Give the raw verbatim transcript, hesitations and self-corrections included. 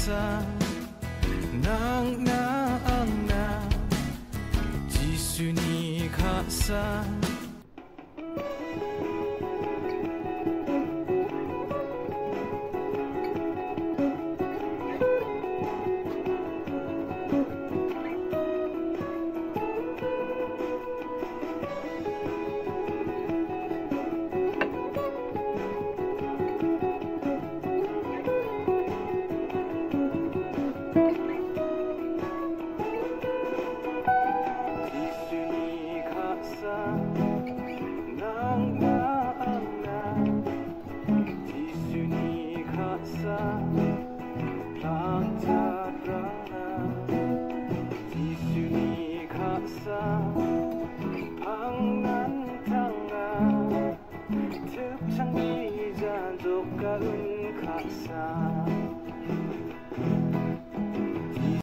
sa nang naang na Jisu ni kasa nang naang na Jisu ni kasa pagtadrana Jisu ni kasa pangnantanga 특창 미잔 독가은 가사